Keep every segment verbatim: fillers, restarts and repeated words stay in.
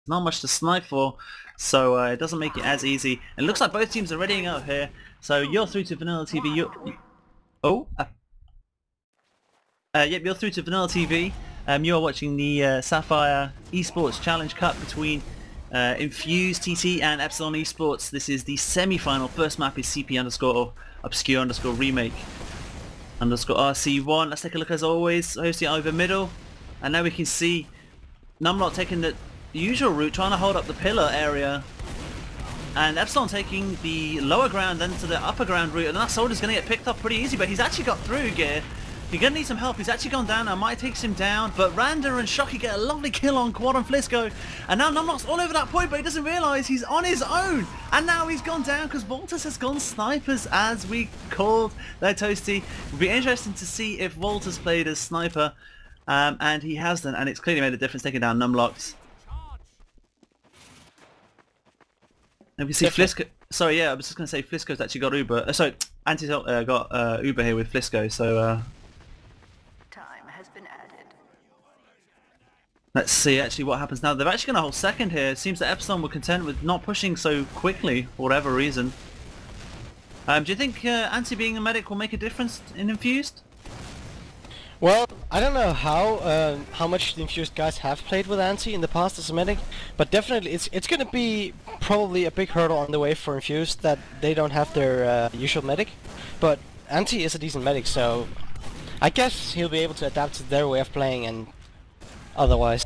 not much to snipe for, so uh, it doesn't make it as easy. It looks like both teams are readying out here, so you're through to Vanilla T V. You're, oh, uh, uh, yep, you're through to Vanilla T V. Um, you're watching the uh, Sapphire Esports Challenge Cup between uh, Infuse T T and Epsilon Esports. This is the semi-final. First map is C P underscore obscure underscore remake underscore R C one. Let's take a look as always. Hosting over middle, and now we can see Numlock taking the usual route, trying to hold up the pillar area, and Epsilon taking the lower ground then to the upper ground route, and that soldier's going to get picked up pretty easy, but he's actually got through gear. You're going to need some help. He's actually gone down now. Might takes him down, but Randa and Shocky get a lovely kill on Quad and Flisco, and now Numlock's all over that point, but he doesn't realise he's on his own, and now he's gone down because Voltus has gone snipers as we called their Toasty. It'll be interesting to see if Voltus played as sniper, um, and he has done, and it's clearly made a difference taking down Numlock's. And we see Flisco. Sorry, yeah, I was just going to say Flisco's actually got Uber. Uh, sorry, Anti uh, got uh, Uber here with Flisco, so... Uh, Let's see actually what happens now. They're actually going to hold second here. It seems that Epsilon were content with not pushing so quickly for whatever reason. Um, do you think uh, Anti being a medic will make a difference in Infused? Well, I don't know how uh, how much the Infused guys have played with Anti in the past as a medic, but definitely it's it's going to be probably a big hurdle on the way for Infused that they don't have their uh, usual medic. But Anti is a decent medic, so I guess he'll be able to adapt to their way of playing and otherwise.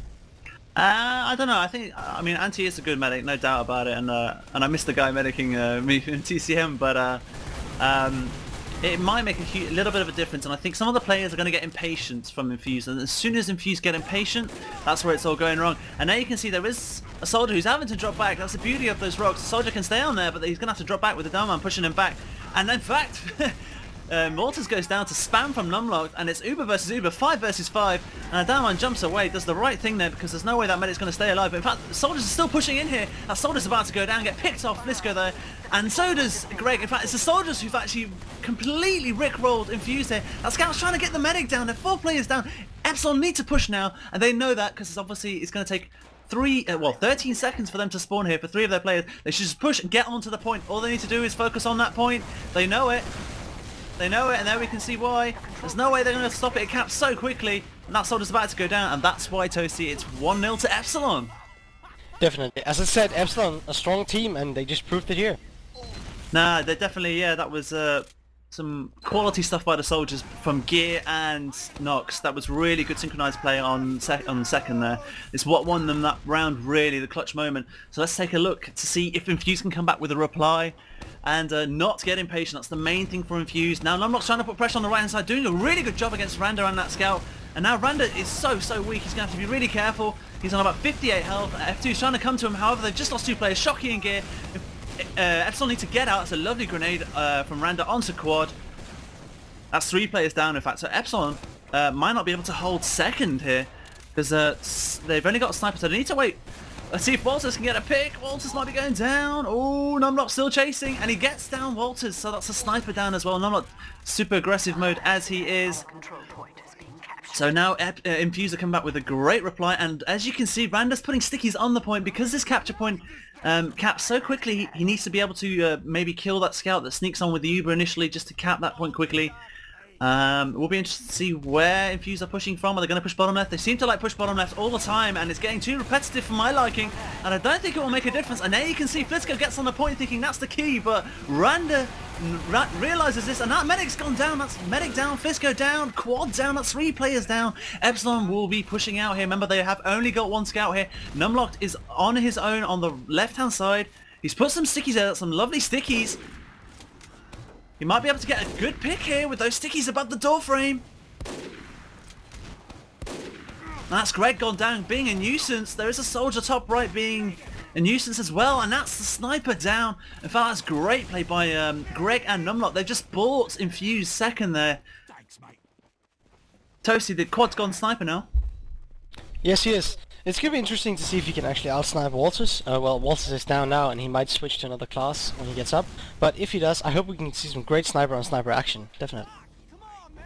Uh, I don't know. I think I mean Anti is a good medic, no doubt about it, and uh, and I missed the guy medicing uh, me in T C M, but uh, um, it might make a huge, little bit of a difference. And I think some of the players are going to get impatient from Infuse, and as soon as Infuse get impatient, that's where it's all going wrong. And now you can see there is a soldier who's having to drop back. That's the beauty of those rocks. The soldier can stay on there, but he's going to have to drop back with the Downman pushing him back. And in fact. Um, Walters goes down to spam from Numlock, and it's Uber versus Uber, five versus five, and Adamant jumps away, does the right thing there because there's no way that medic's going to stay alive. But in fact, the soldiers are still pushing in here. That soldier's about to go down, get picked off, Flisco there, and so does Greg. In fact, it's the soldiers who've actually completely rickrolled Infused here. That scout's trying to get the medic down, they're four players down. Epsilon need to push now, and they know that because obviously it's going to take three, uh, well, thirteen seconds for them to spawn here for three of their players. They should just push and get onto the point. All they need to do is focus on that point. They know it. They know it, and there we can see why. There's no way they're going to stop it. It caps so quickly, and that soldier's about to go down, and that's why, Toasty, it's one nil to Epsilon. Definitely. As I said, Epsilon, a strong team, and they just proved it here. Nah, they're definitely, yeah, that was uh, some quality stuff by the soldiers from Gear and Nox. That was really good synchronized play on, sec on second there. It's what won them that round, really, the clutch moment. So let's take a look to see if Infuse can come back with a reply. And uh, not get impatient. That's the main thing for Infused. Now Numlock's trying to put pressure on the right hand side, doing a really good job against Randa and that scout. And now Randa is so, so weak. He's going to have to be really careful. He's on about fifty-eight health. F two is trying to come to him. However, they've just lost two players, Shocky and Gear. Uh, Epsilon need to get out. It's a lovely grenade uh, from Randa onto Quad. That's three players down, in fact. So Epsilon uh, might not be able to hold second here because uh, they've only got a sniper, so they need to wait. Let's see if Walters can get a pick. Walters might be going down. Oh, Numlock still chasing, and he gets down Walters, so that's a sniper down as well. Numlock super aggressive mode as he is. So now uh, Infuser come back with a great reply, and as you can see, Randa's putting stickies on the point because this capture point um, caps so quickly. He, he needs to be able to uh, maybe kill that scout that sneaks on with the Uber initially just to cap that point quickly. Um, we'll be interested to see where Infuse are pushing from. Are they going to push bottom left? They seem to like push bottom left all the time, and it's getting too repetitive for my liking, and I don't think it will make a difference. And there you can see Flisco gets on the point thinking that's the key, but Randa ra realizes this, and that medic's gone down. That's medic down, Flisco down, Quad down, that's three players down. Epsilon will be pushing out here. Remember, they have only got one scout here. Numlocked is on his own on the left-hand side. He's put some stickies there, some lovely stickies. He might be able to get a good pick here with those stickies above the door frame. That's Greg gone down, being a nuisance. There is a soldier top right being a nuisance as well, and that's the sniper down. In fact, that's great play by um, Greg and Numlock. They've just bought Infuse second there. Toasty, the Quad's gone sniper now. Yes, he is. It's going to be interesting to see if he can actually outsnipe Walters. Uh, well, Walters is down now, and he might switch to another class when he gets up. But if he does, I hope we can see some great sniper on sniper action. Definitely.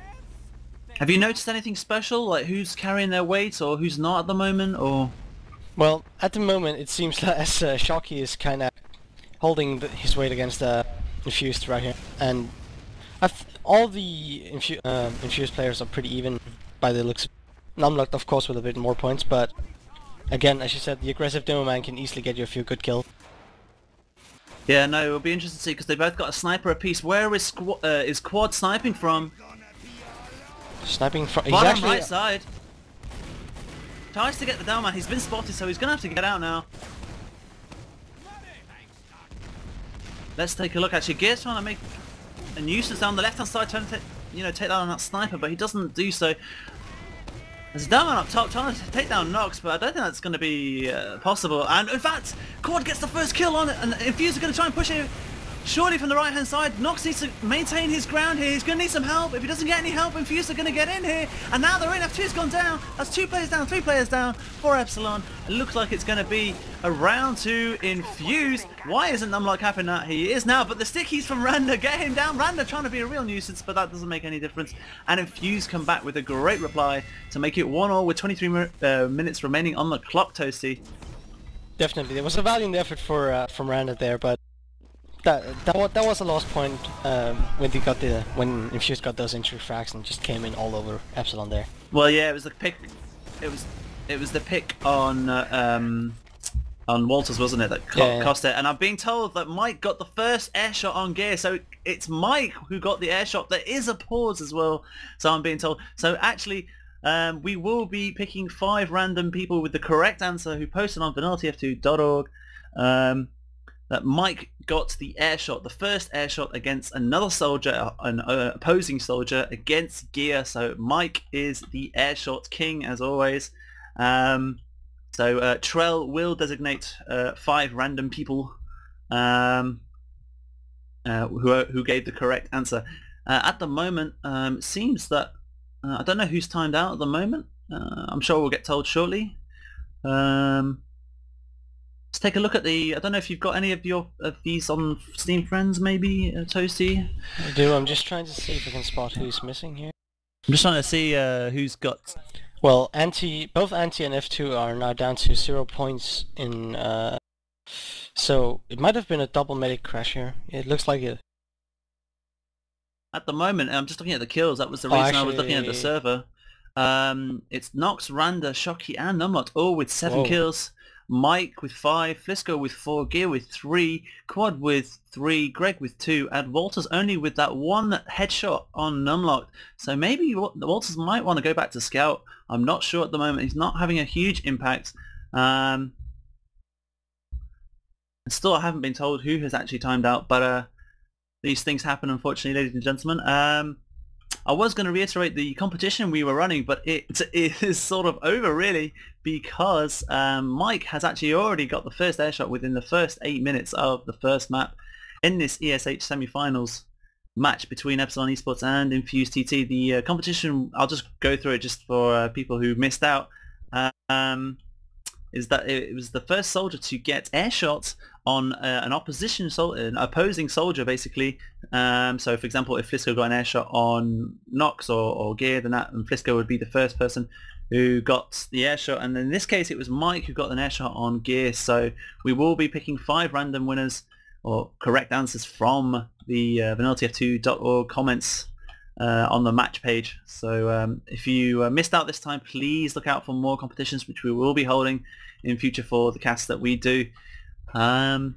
Have you noticed anything special, like who's carrying their weight or who's not at the moment, or? Well, at the moment it seems that as uh, Shocky is kind of holding the, his weight against uh, Infused right here, and I've, all the infu uh, Infused players are pretty even by the looks. Numlocked, of course, with a bit more points, but again, as you said, the aggressive Demo Man can easily get you a few good kills. Yeah, no, it'll be interesting to see because they both got a sniper apiece. Where is Squ uh, is Quad sniping from? Sniping from... He's Bottom actually... right side. Tries to get the down man. He's been spotted, so he's going to have to get out now. Let's take a look. Actually, Gear's trying to make a nuisance down the left-hand side, trying to you know, take down that sniper, but he doesn't do so. There's a down man up top trying to take down Nox, but I don't think that's going to be uh, possible. And in fact, Quad gets the first kill on it, and Infuse are going to try and push it. Surely from the right hand side, Nox needs to maintain his ground here. He's going to need some help. If he doesn't get any help, Infuse are going to get in here. And now they're in. F two's gone down. That's two players down, three players down for Epsilon. It looks like it's going to be a round two Infuse. Why isn't Numlock happening that? He is now, but the stickies from Randa get him down. Randa trying to be a real nuisance, but that doesn't make any difference. And Infuse come back with a great reply to make it one all with twenty-three uh, minutes remaining on the clock, Toasty. Definitely. There was a valiant effort for uh, from Randa there, but That that was, that was a lost point um, when they got the when Infuse got those injury frags and just came in all over Epsilon there. Well, yeah, it was the pick. It was it was the pick on uh, um on Walters, wasn't it? That co Yeah, yeah. cost it. And I'm being told that Mike got the first air shot on Gear, so it's Mike who got the air shot. There is a pause as well, so I'm being told. So actually, um, we will be picking five random people with the correct answer who posted on vanilla T F two dot org. Um, that Mike got the air shot, the first air shot against another soldier, an uh, opposing soldier against Gear. So Mike is the air shot king as always. Um, so uh, Trell will designate uh, five random people um, uh, who who gave the correct answer. Uh, at the moment, um, it seems that uh, I don't know who's timed out at the moment. Uh, I'm sure we'll get told shortly. Um, Let's take a look at the. I don't know if you've got any of your of these on Steam Friends, maybe, uh, Toasty. I do. I'm just trying to see if I can spot who's missing here. I'm just trying to see uh, who's got. Well, Anti, both Anti and F two are now down to zero points in. Uh, so it might have been a double medic crash here. It looks like it. At the moment, I'm just looking at the kills. That was the Oh, reason I was looking at the actually- server. Um, it's Nox, Randa, Shocky, and Numlocked, all with seven Whoa. kills. Mike with five, Flisco with four, Gear with three, Quad with three, Greg with two, and Walters only with that one headshot on Numlocked. So maybe Wa- Walters might want to go back to Scout. I'm not sure at the moment. He's not having a huge impact. Um, and still, I haven't been told who has actually timed out, but uh, these things happen, unfortunately, ladies and gentlemen. Um, I was going to reiterate the competition we were running, but it, it is sort of over really, because um, Mike has actually already got the first airshot within the first eight minutes of the first map in this E S H semi-finals match between Epsilon Esports and Infuse T T. The uh, competition, I'll just go through it just for uh, people who missed out, um, is that it was the first soldier to get airshots on uh, an opposition sol an opposing soldier basically. Um, so for example, if Flisco got an airshot on Nox or, or Gear, then that and Flisco would be the first person who got the airshot, and in this case it was Mike who got an airshot on Gear. So we will be picking five random winners or correct answers from the uh, vanilla T F two dot org comments uh, on the match page. So um, if you uh, missed out this time, please look out for more competitions which we will be holding in future for the cast that we do. Um,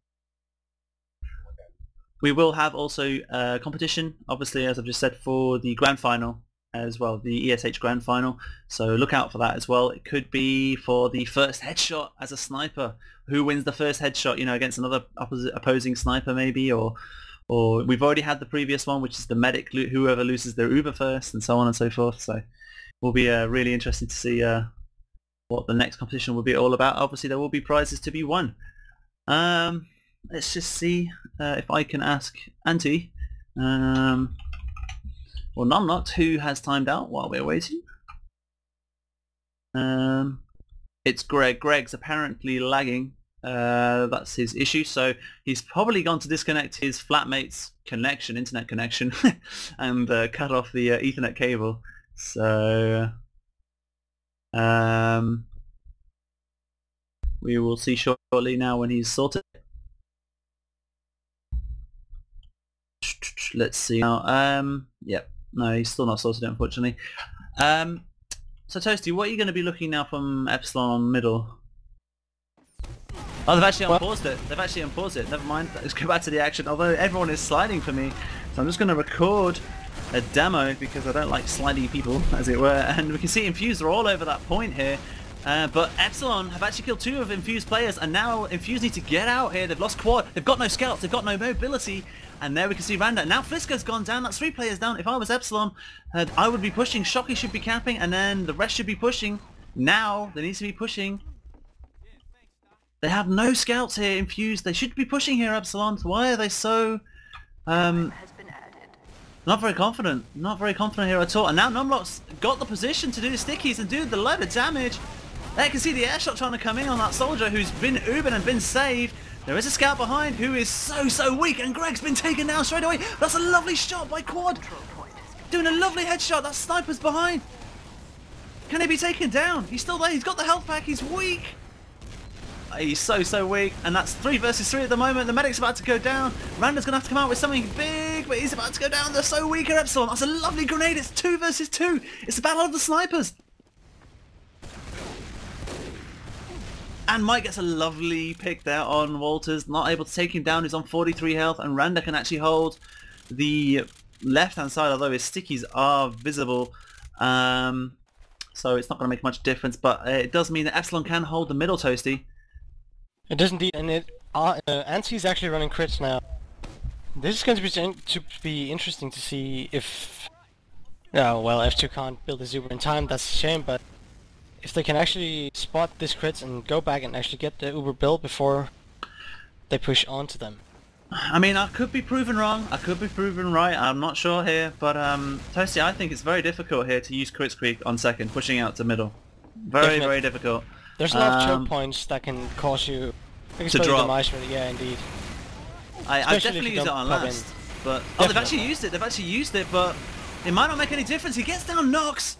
we will have also a competition, obviously, as I've just said, for the grand final as well, the E S H grand final. So look out for that as well. It could be for the first headshot as a sniper. Who wins the first headshot, you know, against another opposite, opposing sniper maybe, or or we've already had the previous one, which is the medic, whoever loses their Uber first, and so on and so forth. So it will be uh, really interesting to see uh, what the next competition will be all about. Obviously, there will be prizes to be won. Um, let's just see uh, if I can ask Anti, um, or Numlocked, who has timed out while we're waiting. Um, it's Greg. Greg's apparently lagging. Uh, that's his issue. So he's probably gone to disconnect his flatmate's connection, internet connection, and uh, cut off the uh, Ethernet cable. So, um, We will see shortly now when he's sorted. Let's see now. Um, yep. No, he's still not sorted, unfortunately. Um, so Toasty, what are you going to be looking now from Epsilon on middle? Oh, they've actually unpaused it. They've actually unpaused it. Never mind. Let's go back to the action. Although everyone is sliding for me, so I'm just going to record a demo because I don't like sliding people, as it were. And we can see Infused are all over that point here. Uh, but Epsilon have actually killed two of Infused players, and now Infused need to get out here. They've lost Quad. They've got no scouts. They've got no mobility. And there we can see Randa. Now Flisco's gone down. That's three players down. If I was Epsilon, uh, I would be pushing. Shocky should be camping, and then the rest should be pushing. Now they need to be pushing. They have no scouts here, Infused. They should be pushing here, Epsilon. Why are they so... Um, not very confident. Not very confident here at all. And now Numlock's got the position to do the stickies and do the load of damage. There you can see the airshot trying to come in on that soldier who's been Ubered and been saved. There is a scout behind who is so, so weak, and Greg's been taken down straight away. That's a lovely shot by Quad. Doing a lovely headshot. That sniper's behind. Can he be taken down? He's still there. He's got the health pack. He's weak. He's so, so weak, and that's three versus three at the moment. The medic's about to go down. Randa's going to have to come out with something big, but he's about to go down. They're so weak at Epsilon. That's a lovely grenade. It's two versus two. It's the battle of the snipers. And Mike gets a lovely pick there on Walters. Not able to take him down. He's on forty-three health, and Randa can actually hold the left-hand side, although his stickies are visible. Um, so it's not going to make much difference, but it does mean that Epsilon can hold the middle, Toasty. It does indeed, and it uh, uh, Anti's actually running crits now. This is going to be to be interesting to see if... Oh, well, F two can't build his Uber in time, that's a shame, but if they can actually spot this crits and go back and actually get the Uber built before they push onto them. I mean, I could be proven wrong, I could be proven right, I'm not sure here, but um, Toasty, I think it's very difficult here to use Crits Creek on second, pushing out to middle. Very, Definitely. very difficult. There's a lot of choke um, points that can cause you to drop. Demise, really. Yeah, indeed. I, I've definitely used it on last, in. but definitely. Oh, they've actually used it. They've actually used it, but it might not make any difference. He gets down Nox.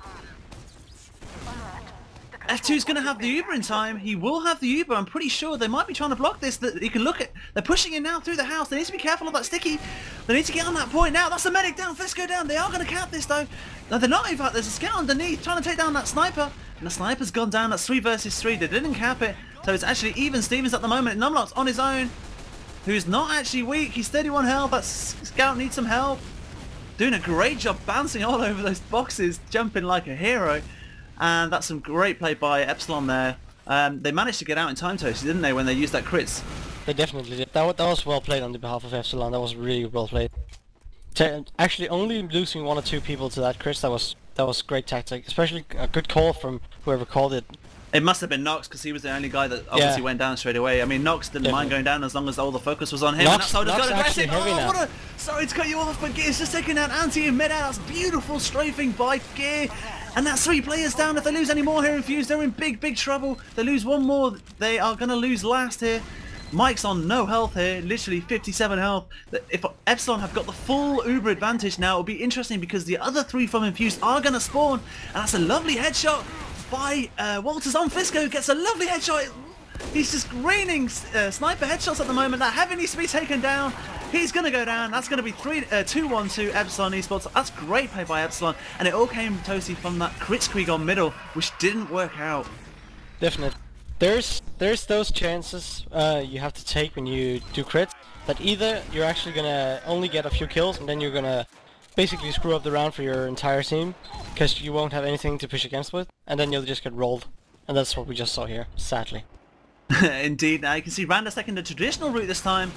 F two's going to have the Uber in time. He will have the Uber. I'm pretty sure they might be trying to block this. That you can look at. They're pushing in now through the house. They need to be careful of that sticky. They need to get on that point now. That's the medic down. Let's go down. They are going to cap this though. No, they're not. In fact, there's a scout underneath trying to take down that sniper. And the sniper's gone down. That's three versus three. They didn't cap it. So it's actually even Stevens at the moment. Numlock's on his own. Who's not actually weak. He's thirty-one health. That scout needs some help. Doing a great job bouncing all over those boxes. Jumping like a hero. And that's some great play by Epsilon there. Um, they managed to get out in time, Toasty, didn't they, when they used that crits? They definitely did. That, that was well played on the behalf of Epsilon. That was really well played. T actually, only losing one or two people to that crits, that was that was great tactic. Especially a good call from whoever called it. It must have been Nox, because he was the only guy that obviously yeah. went down straight away. I mean, Nox didn't Definitely. mind going down as long as all the focus was on him. Nox, and that's Nox got actually heavy oh, now. What a, sorry to cut you off, but Gear's just taking out Anti in mid-air. That's beautiful strafing by Gear. And that's three players down. If they lose any more here, Infused, they're in big, big trouble. They lose one more, they are going to lose last here. Mike's on no health here, literally fifty-seven health. If Epsilon have got the full Uber advantage now, it'll be interesting because the other three from Infused are going to spawn. And that's a lovely headshot by uh, Walters on Fisco. Gets a lovely headshot. He's just raining uh, sniper headshots at the moment. That heavy needs to be taken down. He's going to go down. That's going to be three, uh, two one to Epsilon Esports. That's great play by Epsilon. And it all came, Toasty, from that Kritzkrieg on middle, which didn't work out. Definitely. There's there's those chances uh, you have to take when you do crits. That either you're actually going to only get a few kills, and then you're going to basically screw up the round for your entire team, because you won't have anything to push against with, and then you'll just get rolled. And that's what we just saw here, sadly. Indeed. Now you can see Randa taking the traditional route this time.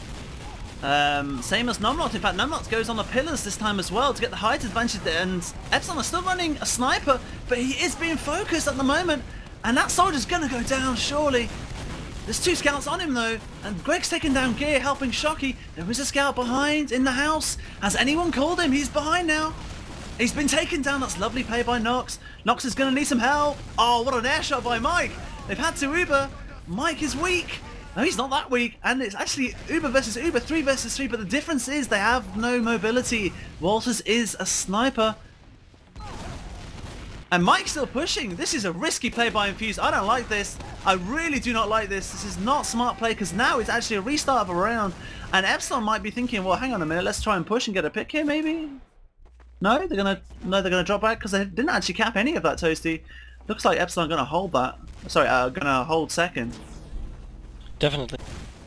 Um, same as Numlock. In fact, Numlock goes on the pillars this time as well to get the height advantage there, and Epsilon is still running a sniper, but he is being focused at the moment, and that soldier's gonna go down, surely. There's two scouts on him though, and Greg's taking down Gear, helping Shocky. There is a scout behind in the house. Has anyone called him? He's behind now. He's been taken down. That's lovely play by Nox. Nox is gonna need some help. Oh, what an air shot by Mike. They've had to Uber. Mike is weak. No, he's not that weak, and it's actually Uber versus Uber, three versus three, but the difference is they have no mobility. Walters is a sniper. And Mike's still pushing. This is a risky play by Infuse. I don't like this. I really do not like this. This is not smart play because now it's actually a restart of a round. And Epsilon might be thinking, well, hang on a minute, let's try and push and get a pick here, maybe? No, they're gonna no, they're gonna drop back because they didn't actually cap any of that, Toasty. Looks like Epsilon gonna hold that. Sorry, uh, gonna hold second. Definitely.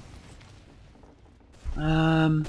Um,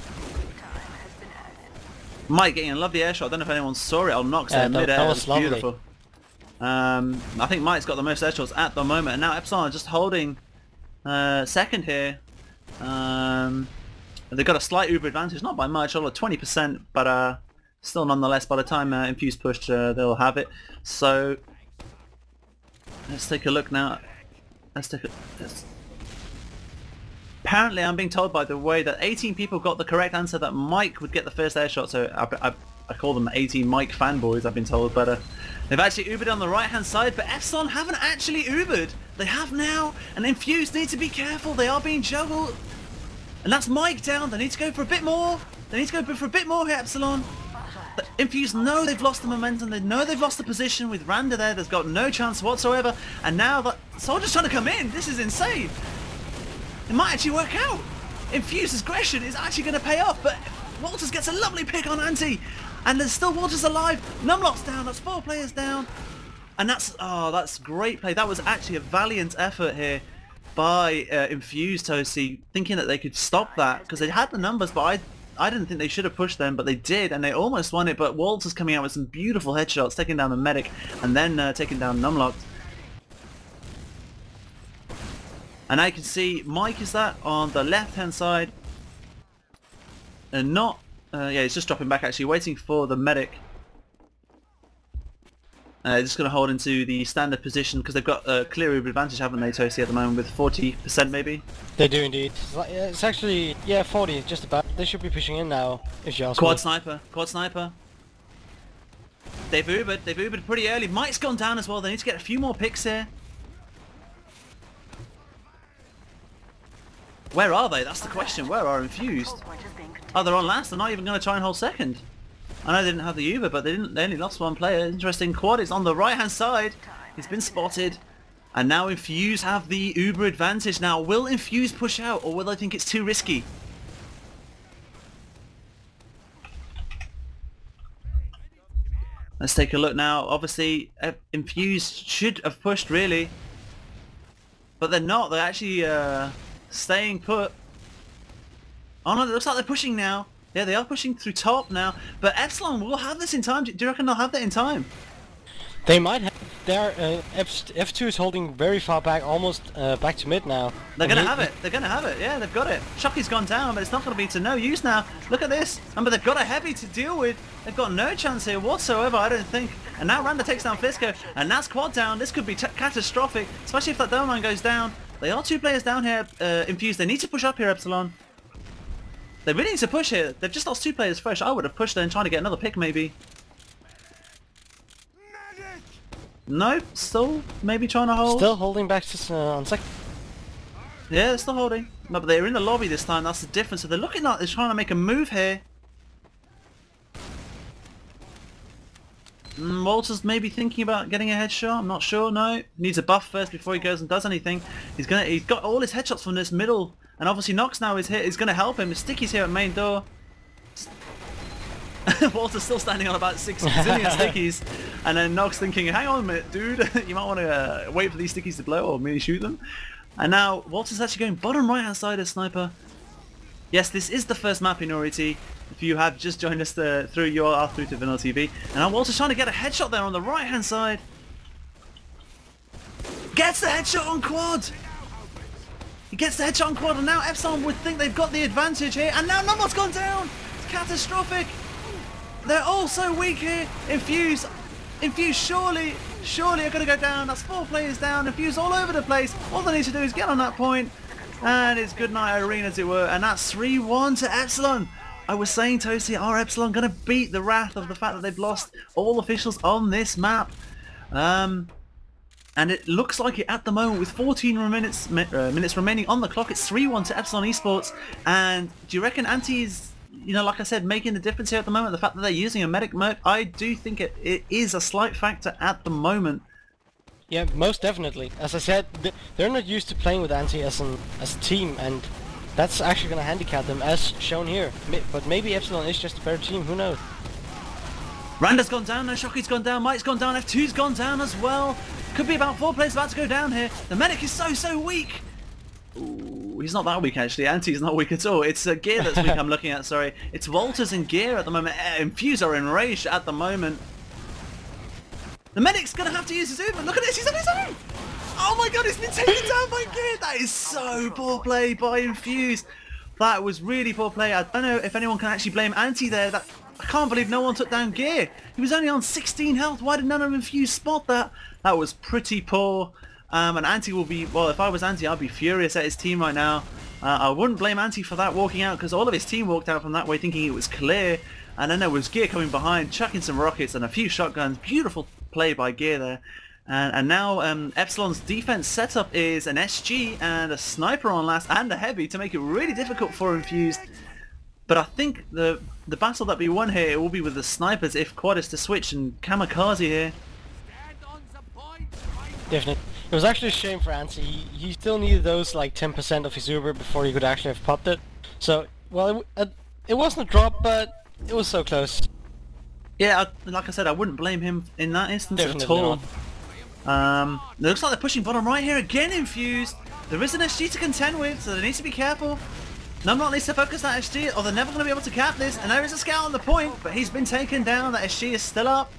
Mike getting a lovely air shot. I don't know if anyone saw it. I'll knock Yeah, that that- mid-air. that It was was lovely. beautiful. Um, I think Mike's got the most air shots at the moment, and now Epsilon are just holding uh, second here. Um, they've got a slight Uber advantage, not by much, although twenty percent, but uh, still nonetheless, by the time uh, Infuse push, uh, they'll have it. So let's take a look now. Let's take a... Let's... Apparently, I'm being told by the way that eighteen people got the correct answer that Mike would get the first air shot, so I, I, I call them eighteen Mike fanboys, I've been told, but uh, they've actually Ubered on the right-hand side, but Epsilon haven't actually Ubered. They have now, and Infuse need to be careful, they are being juggled. And that's Mike down, they need to go for a bit more. They need to go for a bit more here, Epsilon. But Infuse know they've lost the momentum, they know they've lost the position with Randa there, there's got no chance whatsoever, and now that Soldier's trying to come in, this is insane. It might actually work out. Infuse's aggression is actually going to pay off, but Walters gets a lovely pick on Anti, and there's still Walters alive. Numlock's down. That's four players down, and that's oh, that's great play. That was actually a valiant effort here by uh, Infuse, Toasty, thinking that they could stop that because they had the numbers, but I I didn't think they should have pushed them, but they did, and they almost won it. But Walters coming out with some beautiful headshots, taking down the medic, and then uh, taking down Numlock. And I can see Mike is that on the left hand side and not uh, yeah, he's just dropping back actually, waiting for the medic. Uh, just going to hold into the standard position because they've got a clear Uber advantage, haven't they, Toasty, at the moment with forty percent maybe? They do indeed. It's, like, yeah, it's actually, yeah, forty, just about. They should be pushing in now, if you ask Quad me. sniper, quad sniper. They've Ubered, they've Ubered pretty early. Mike's gone down as well, they need to get a few more picks here. Where are they? That's the question. Where are Infused? Oh, they're on last. They're not even going to try and hold second. I know they didn't have the Uber, but they didn't. They only lost one player. Interesting. Quad is on the right-hand side. He's been spotted. And now Infuse have the Uber advantage. Now, will Infuse push out, or will they think it's too risky? Let's take a look now. Obviously, uh, Infuse should have pushed, really. But they're not. They're actually... Uh, staying put. Oh no, it looks like they're pushing now. Yeah, they are pushing through top now. But Epsilon will have this in time. Do you reckon they'll have that in time? They might have. Their uh, F two is holding very far back, almost uh, back to mid now. They're And gonna he- have it. They're gonna have it. Yeah, they've got it. Chucky's gone down, but it's not gonna be to no use now. Look at this. Remember, they've got a heavy to deal with. They've got no chance here whatsoever, I don't think. And now Randa takes down Fisco, and that's quad down. This could be t catastrophic, especially if that Domain goes down. They are two players down here, uh, Infused. They need to push up here, Epsilon. They really need to push here. They've just lost two players fresh. I would have pushed there and trying to get another pick, maybe. Nope, still maybe trying to hold. Still holding back to, uh, on second. Yeah, they're still holding. No, but they're in the lobby this time. That's the difference. So they're looking like they're trying to make a move here. Mm, Walters maybe thinking about getting a headshot. I'm not sure. No, needs a buff first before he goes and does anything. He's gonna. He's got all his headshots from this middle, and obviously Nox now is here. Is gonna help him. Sticky's here at main door. Walter's still standing on about six zillion stickies, and then Nox thinking, "Hang on a minute, dude. You might want to uh, wait for these stickies to blow, or maybe shoot them." And now Walter's actually going bottom right hand side as sniper. Yes, this is the first map in O R I T. If you have just joined us uh, through your R through to Vanilla T V. And now Walter's trying to get a headshot there on the right hand side. Gets the headshot on quad. He gets the headshot on quad, and now Epsilon would think they've got the advantage here. And now Numlock's gone down. It's catastrophic. They're all so weak here. Infuse, Infuse surely, surely are going to go down. That's four players down. Infuse all over the place. All they need to do is get on that point. And it's good night Irene, as it were. And that's three one to Epsilon. I was saying, Toasty, are Epsilon going to beat the wrath of the fact that they've lost all officials on this map? Um, and it looks like it at the moment with fourteen minutes, uh, minutes remaining on the clock. It's three one to Epsilon Esports. And do you reckon Anti is you know, like I said, making the difference here at the moment. The fact that they're using a medic merc, I do think it, it is a slight factor at the moment. Yeah, most definitely. As I said, th they're not used to playing with Anti as an as a team, and that's actually going to handicap them, as shown here. M but maybe Epsilon is just a better team. Who knows? Randa's gone down, no Shockey's gone down, Mike's gone down, F two's gone down as well. Could be about four players about to go down here. The medic is so, so weak. Ooh, he's not that weak actually. Anti's not weak at all. It's uh, Gear that's weak I'm looking at, sorry. It's Walters and Gear at the moment. Uh, Infuse are enraged at the moment. The medic's going to have to use his Uber. Look at this, he's on his own. Oh my god, he's been taken down by Gear. That is so poor play by Infuse. That was really poor play. I don't know if anyone can actually blame Anti there. That I can't believe no one took down Gear. He was only on sixteen health. Why did none of Infuse spot that? That was pretty poor. Um, and Anti will be, well, if I was Anti, I'd be furious at his team right now. Uh, I wouldn't blame Anti for that walking out, because all of his team walked out from that way thinking it was clear. And then there was Gear coming behind, chucking some rockets and a few shotguns. Beautiful play by Gear there. And, and now um, Epsilon's defense setup is an S G and a sniper on last and a heavy to make it really difficult for Infused. But I think the the battle that we won here will be with the snipers if Quad is to switch and Kamikaze here. Definitely. It was actually a shame for Anti. He, he still needed those like ten percent of his Uber before he could actually have popped it. So, well, it, uh, it wasn't a drop, but it was so close. Yeah, I, like I said, I wouldn't blame him in that instance Definitely at all. not. Um, it looks like they're pushing bottom right here again, Infused. There is an S G to contend with, so they need to be careful. Numrot needs to focus that S G, or they're never going to be able to cap this. And there is a scout on the point, but he's been taken down. That S G is still up.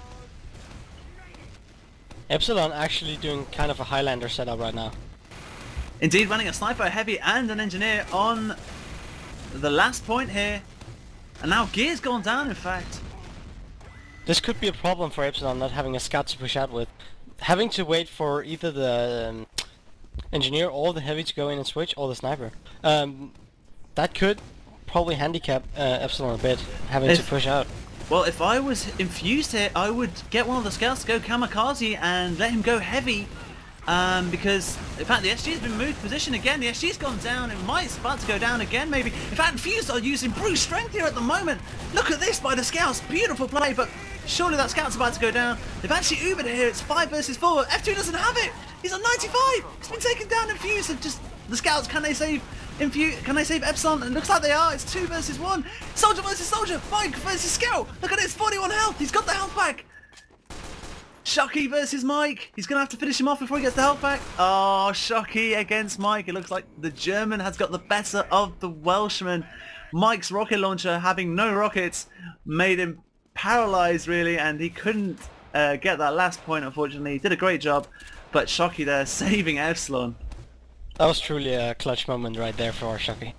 Epsilon actually doing kind of a Highlander setup right now. Indeed, running a sniper, a heavy, and an engineer on the last point here. And now Gear's gone down, in fact. This could be a problem for Epsilon not having a scout to push out with. Having to wait for either the um, engineer or the heavy to go in and switch, or the sniper. Um, that could probably handicap uh, Epsilon a bit, having if, to push out. Well, if I was Infused here, I would get one of the scouts to go Kamikaze and let him go heavy. Um, because, in fact, the S G's been moved position again. The S G's gone down. It might about to go down again, maybe. In fact, Infused are using brute strength here at the moment. Look at this by the scouts. Beautiful play, but surely that scout's about to go down. They've actually Ubered here. It's five versus four. F two doesn't have it. He's on ninety-five. He's been taken down. Infused have just... The scouts, can they save... Infuse, can they save Epsilon? It looks like they are. It's two versus one. Soldier versus soldier. Mike versus Scout. Look at this. forty-one health. He's got the health back. Shocky versus Mike. He's going to have to finish him off before he gets the health back. Oh, Shocky against Mike. It looks like the German has got the better of the Welshman. Mike's rocket launcher, having no rockets, made him paralyzed really, and he couldn't uh, get that last point, unfortunately. He did a great job, but Shocky there saving Epsilon. That was truly a clutch moment right there for Shocky.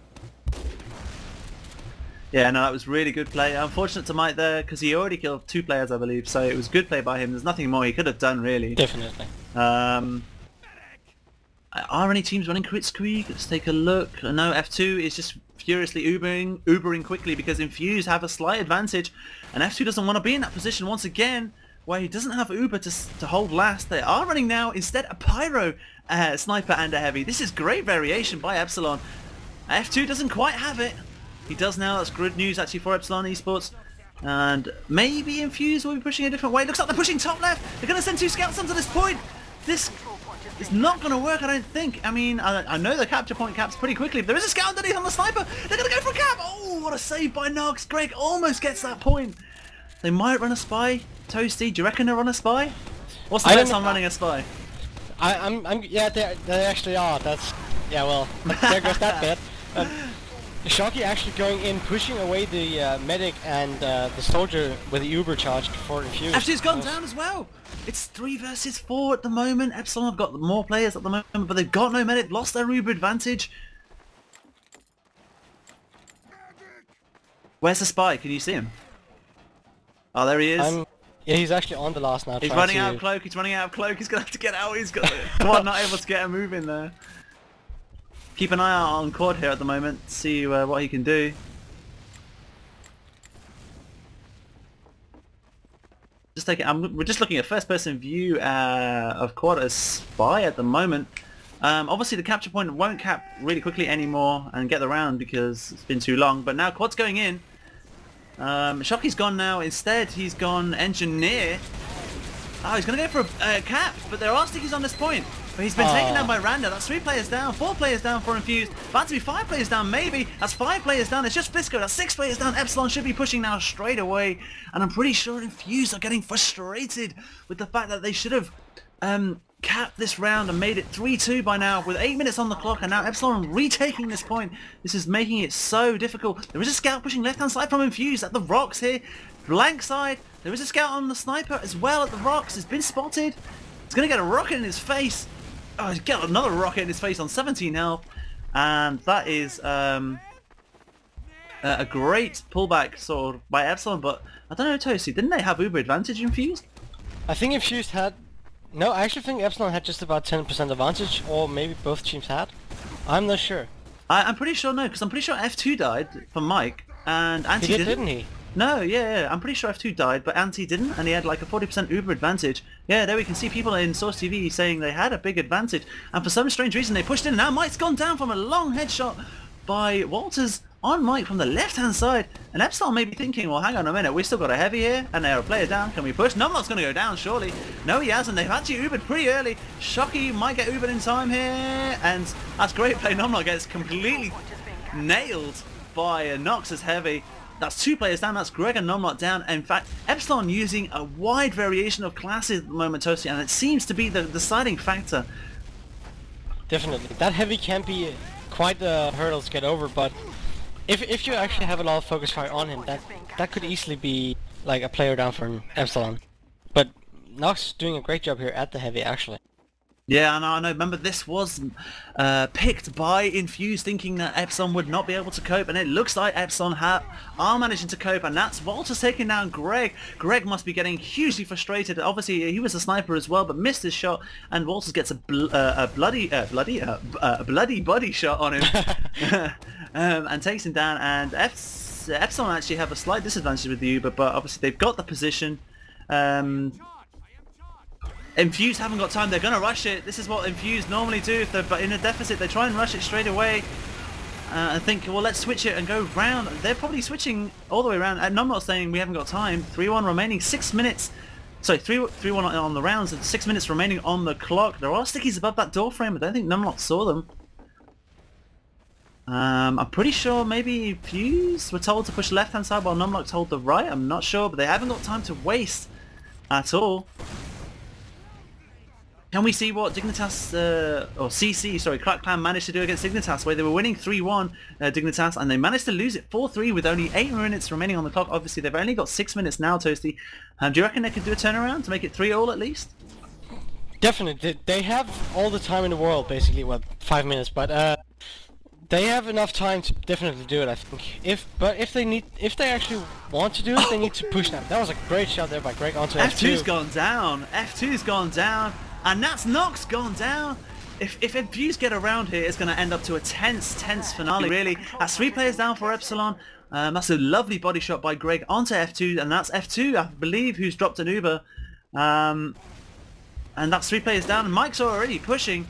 Yeah, no, that was really good play. Unfortunate to Mike there, because he already killed two players, I believe, so it was good play by him. There's nothing more he could have done, really. Definitely. Um, are any teams running Kritzkrieg? Let's take a look. No, F two is just furiously Ubering, Ubering quickly because Infuse have a slight advantage, and F two doesn't want to be in that position once again, where he doesn't have Uber to, to hold last. They are running now, instead, a Pyro, uh, Sniper and a Heavy. This is great variation by Epsilon. F two doesn't quite have it. He does now. That's good news actually for Epsilon Esports. And maybe Infuse will be pushing a different way. Looks like they're pushing top left. They're going to send two scouts onto this point. This is not going to work, I don't think. I mean, I, I know the capture point caps pretty quickly. But there is a scout underneath on the sniper. They're going to go for a cap. Oh, what a save by Nox. Greg almost gets that point. They might run a spy. Toasty, do you reckon they'll run a spy? What's the best on running a spy? I, I'm, I'm, yeah, they, they actually are. That's, yeah, well, there goes that bit. Um, Shocky actually going in, pushing away the uh, medic and uh, the soldier with the Uber charge for Infuse. F two's gone down as well. It's three versus four at the moment. Epsilon have got more players at the moment, but they've got no medic, lost their Uber advantage. Where's the spy? Can you see him? Oh, there he is. I'm, yeah, he's actually on the last now. He's running out of cloak. He's running out of cloak. He's gonna have to get out. He's got Quad not able to get a move in there. Keep an eye out on Quad here at the moment. See uh, what he can do. Just take it. I'm, we're just looking at first-person view uh, of Quad as spy at the moment. Um, obviously the capture point won't cap really quickly anymore and get the round because it's been too long, but now Quad's going in. Um, Shockey's gone now. Instead he's gone Engineer. Oh, he's going to go for a uh, cap, but there are stickies on this point. But he's been oh. taken down by Randa. That's three players down, four players down for Infused. About to be five players down, maybe. That's five players down. It's just Fisco. That's six players down. Epsilon should be pushing now straight away. And I'm pretty sure Infused are getting frustrated with the fact that they should have um, capped this round and made it three two by now with eight minutes on the clock. And now Epsilon retaking this point. This is making it so difficult. There is a scout pushing left-hand side from Infused at the rocks here. Blank side. There is a scout on the sniper as well at the rocks. It's been spotted. He's going to get a rocket in his face. Oh, he's got another rocket in his face on seventeen health. And that is um, a great pullback sort of by Epsilon. But I don't know, Toasty, didn't they have Uber advantage Infused? I think Infused had... No, I actually think Epsilon had just about ten percent advantage, or maybe both teams had. I'm not sure. I, I'm pretty sure no, because I'm pretty sure F two died from Mike, and Anti he did, didn't. didn't he? No, yeah, yeah, I'm pretty sure F two died, but Anti didn't, and he had like a forty percent Uber advantage. Yeah, there we can see people in Source T V saying they had a big advantage, and for some strange reason they pushed in. Now Mike's gone down from a long headshot by Walters on Mike from the left-hand side, and Epsilon may be thinking, well, hang on a minute, we still got a heavy here, and they're a player down, can we push? Numlock's going to go down, surely. No, he hasn't. They've actually Ubered pretty early. Shocky might get Ubered in time here, and that's great play. Numlock gets completely nailed by a Noxus heavy. That's two players down, that's Greg and Numlock down. In fact, Epsilon using a wide variation of classes at the moment, Toasty, and it seems to be the deciding factor. Definitely. That heavy can be quite a hurdle to get over, but if if you actually have a lot of focus fire on him, that that could easily be like a player down for Epsilon. But Nox doing a great job here at the heavy, actually. Yeah, I know, I know. Remember, this was uh, picked by Infused, thinking that Epsilon would not be able to cope, and it looks like Epsilon ha are managing to cope, and that's Walters taking down Greg. Greg must be getting hugely frustrated. Obviously, he was a sniper as well, but missed his shot, and Walters gets a, bl uh, a bloody, uh, bloody, uh, uh, bloody body shot on him, um, and takes him down. And F Epsilon actually have a slight disadvantage with the Uber, but obviously they've got the position. Um, Infused haven't got time, they're going to rush it. This is what Infused normally do. If they're in a deficit, they try and rush it straight away. Uh, and think, well, let's switch it and go round. They're probably switching all the way around. And I'm not saying we haven't got time. three one remaining, six minutes. Sorry, three one on the rounds and six minutes remaining on the clock. There are stickies above that door frame, but I don't think Numlock saw them. Um, I'm pretty sure maybe Fuse were told to push left-hand side while Numlock told the right. I'm not sure, but they haven't got time to waste at all. Can we see what Dignitas, uh, or C C, sorry, Crack Clan managed to do against Dignitas, where they were winning three one, uh, Dignitas, and they managed to lose it four three with only eight minutes remaining on the clock. Obviously, they've only got six minutes now, Toasty. Um, do you reckon they could do a turnaround to make it three all at least? Definitely. They have all the time in the world, basically, well, five minutes, but uh, they have enough time to definitely do it, I think. If, but if they need, if they actually want to do it, they need to push now. That was a great shot there by Greg onto F two. F two's gone down. F two's gone down. And that's Nox gone down. If if Infused get around here, it's going to end up to a tense, tense finale, really. That's three players down for Epsilon. Um, that's a lovely body shot by Greg onto F two, and that's F two, I believe, who's dropped an Uber. Um, and that's three players down, and Mike's already pushing.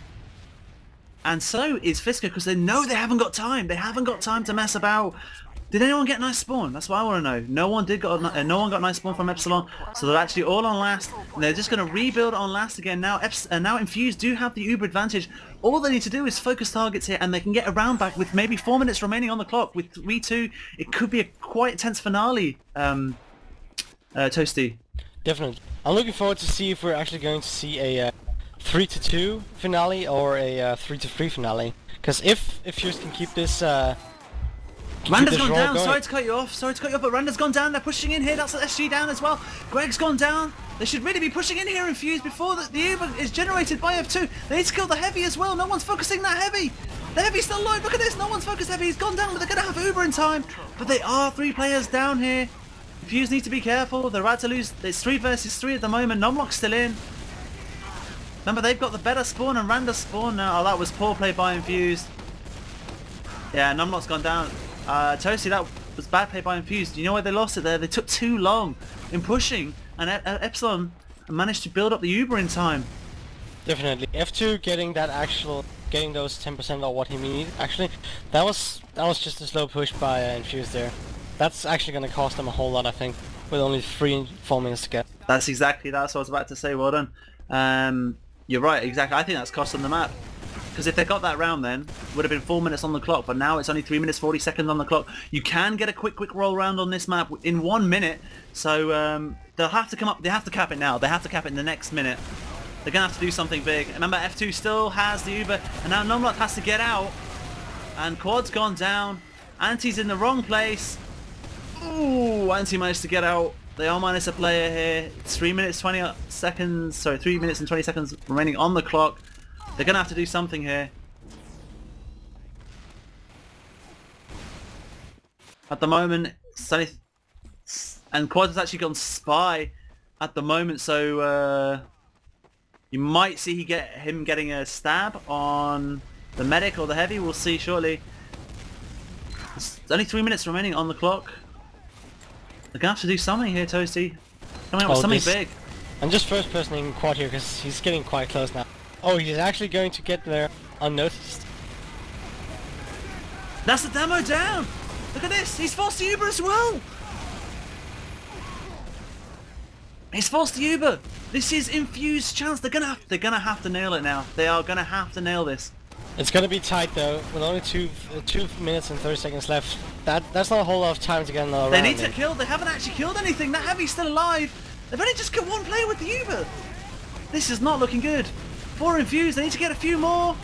And so is Fisker, because they know they haven't got time. They haven't got time to mess about. Did anyone get nice spawn? That's what I want to know. No one did got uh, no one got nice spawn from Epsilon, so they're actually all on last, and they're just going to rebuild on last again. Now, Eps uh, now Infused do have the Uber advantage. All they need to do is focus targets here, and they can get a round back with maybe four minutes remaining on the clock. With three two, it could be a quite tense finale. Um, uh, Toasty. Definitely. I'm looking forward to see if we're actually going to see a uh, three to two finale or a uh, three to three finale. Because if if Fuse can keep this. Uh, Randa's gone down, going. sorry to cut you off, sorry to cut you off, but Randa's gone down, they're pushing in here, that's S G down as well. Greg's gone down, they should really be pushing in here in Fuse before the, the Uber is generated by F two. They need to kill the heavy as well, no one's focusing that heavy. The heavy's still alive, look at this, no one's focused heavy, he's gone down, but they're going to have Uber in time. But they are three players down here. Fuse need to be careful, they're about to lose, it's three versus three at the moment, Numlock's still in. Remember, they've got the better spawn and Randa's spawn now. Oh, that was poor play by Infused. Yeah, Numlock's gone down. Uh, Toasty, that was bad play by Infused. You know why they lost it there? They took too long in pushing, and e Epsilon managed to build up the Uber in time. Definitely. F two getting that actual getting those ten percent of what he needed. Actually, that was that was just a slow push by uh, Infused there. That's actually going to cost them a whole lot, I think, with only three, four minutes to get. That's exactly that's what I was about to say. Well done. Um, you're right, exactly. I think that's cost them the map. Because if they got that round then, it would have been four minutes on the clock, but now it's only three minutes forty seconds on the clock. You can get a quick, quick roll round on this map in one minute, so um, they'll have to come up, they have to cap it now, they have to cap it in the next minute. They're going to have to do something big. Remember, F two still has the Uber, and now Numlock has to get out, and Quad's gone down, Anti's in the wrong place. Ooh, Anti managed to get out. They are minus a player here. It's three minutes twenty seconds, sorry, three minutes and twenty seconds remaining on the clock. They're going to have to do something here. At the moment, Sunny and Quad has actually gone spy at the moment, so uh, you might see he get him getting a stab on the medic or the heavy. We'll see shortly. There's only three minutes remaining on the clock. They're going to have to do something here, Toasty. Coming up with Oh, something this- big. I'm just first personing Quad here because he's getting quite close now. Oh, he's actually going to get there unnoticed. That's the demo down! Look at this! He's forced the Uber as well! He's forced the Uber! This is Infused chance. They're gonna have, they're gonna have to nail it now. They are gonna have to nail this. It's gonna be tight though, with only two uh, two minutes and thirty seconds left. That that's not a whole lot of time to get another They round need to in. kill. They haven't actually killed anything. That heavy's still alive. They've only just got one player with the Uber. This is not looking good. Four Infused. They need to get a few more.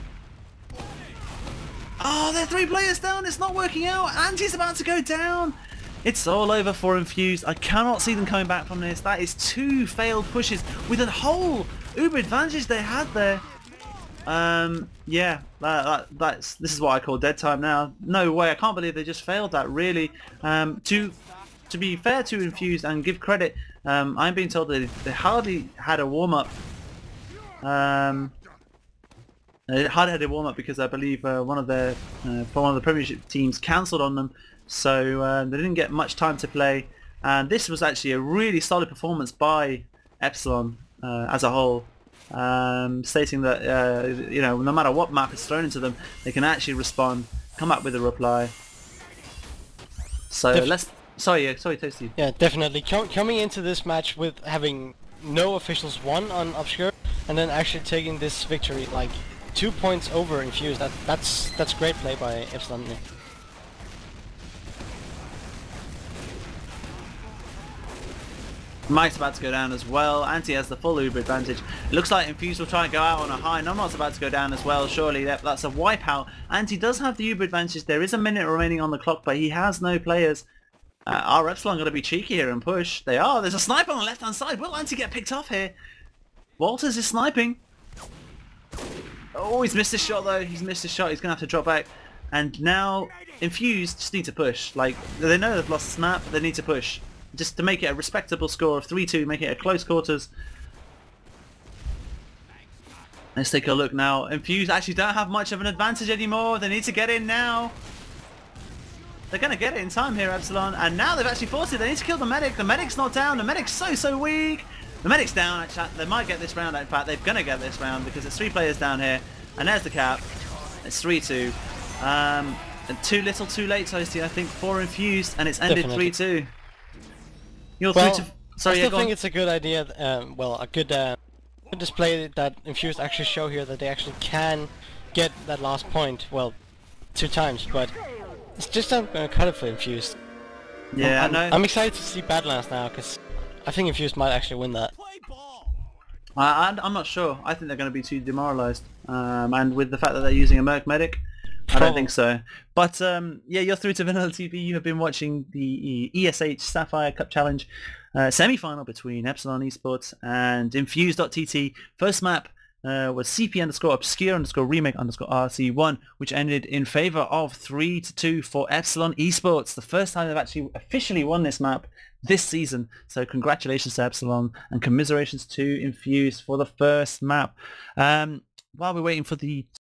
Oh, they're three players down. It's not working out. Anti's about to go down. It's all over for Infused. I cannot see them coming back from this. That is two failed pushes with a whole Uber advantage they had there. Um, yeah, that, that, that's this is what I call dead time now. No way, I can't believe they just failed that. Really, um, to to be fair to Infused and give credit, um, I'm being told that they hardly had a warm up. Um, they hardly had a warm up because I believe uh, one of their uh, one of the Premiership teams cancelled on them, so uh, they didn't get much time to play. And this was actually a really solid performance by Epsilon uh, as a whole. Um, stating that uh, you know, no matter what map is thrown into them, they can actually respond, come up with a reply. So Def let's. Sorry, yeah, sorry, Toasty. Yeah, definitely. Com coming into this match with having no officials won on Obscure, and then actually taking this victory like two points over Infused. That that's that's great play by Epsilon. Mike's about to go down as well. Anti has the full Uber advantage. It looks like Infused will try and go out on a high. Nomnot's about to go down as well. Surely that, that's a wipeout. Anti does have the Uber advantage. There is a minute remaining on the clock, but he has no players. Uh, are Epsilon going to be cheeky here and push? They are. There's a sniper on the left-hand side. Will Anti get picked off here? Walters is sniping. Oh, he's missed his shot though. He's missed his shot. He's going to have to drop back. And now Infused just need to push. Like, they know they've lost the snap. They need to push. Just to make it a respectable score of three two, make it a close quarters. Let's take a look now. Infused actually don't have much of an advantage anymore. They need to get in now. They're going to get it in time here, Epsilon. And now they've actually forced it. They need to kill the medic. The medic's not down. The medic's so, so weak. The medic's down. Actually, they might get this round. In fact, they're going to get this round because there's three players down here. And there's the cap. It's three two. Um, and too little, too late, Toasty. I think four Infused, and it's ended three two. You're Well, through to... Sorry, I yeah, still go think on. it's a good idea. Um, well, a good, uh, good display that Infused actually show here that they actually can get that last point. Well, two times, but it's just I'm gonna cut it for Infused. Yeah, I'm, I know. I'm excited to see Badlands now because I think Infused might actually win that. I, I- I'm not sure. I think they're going to be too demoralised. Um, and with the fact that they're using a Merc Medic, I don't think so. But um, yeah, you're through to Vanilla T V. You have been watching the E S H Sapphire Cup Challenge uh, semi-final between Epsilon Esports and Infused.tt. First map uh, was C P underscore obscure underscore remake underscore R C one, which ended in favour of three to two for Epsilon Esports. The first time they've actually officially won this map this season. So congratulations to Epsilon and commiserations to Infused for the first map. Um, while we're waiting for the